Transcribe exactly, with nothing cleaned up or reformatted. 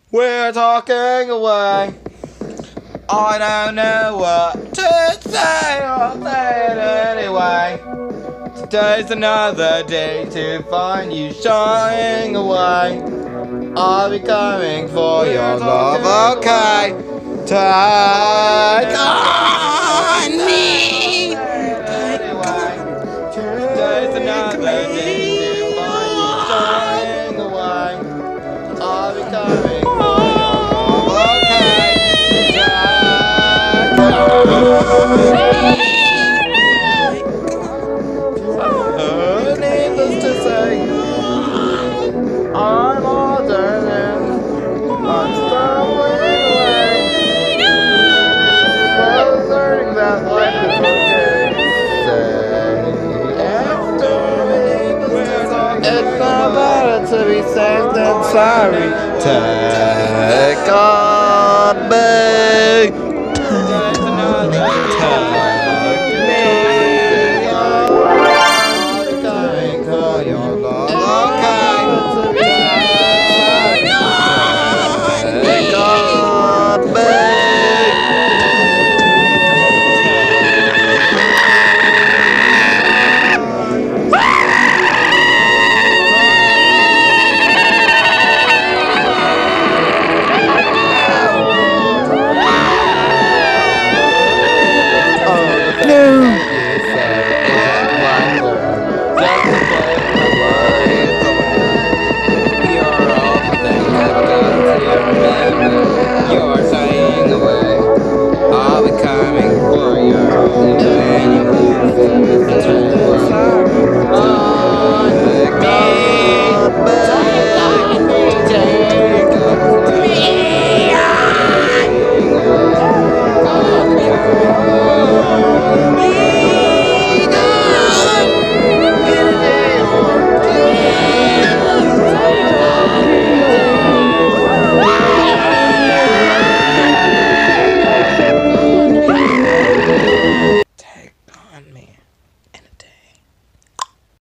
We're talking away. I don't know what to say, I'll say it anyway. Today's another day to find you shying away. I'll be coming for We're your love, okay? Take on me. Today's another day to find you shying away. I'll be coming for your love, okay? Take on me. Needless to say, I'm older than I'm stumbling away. Well, learning that life is okay. Say after me. It's not better to be safe than sorry. Take off.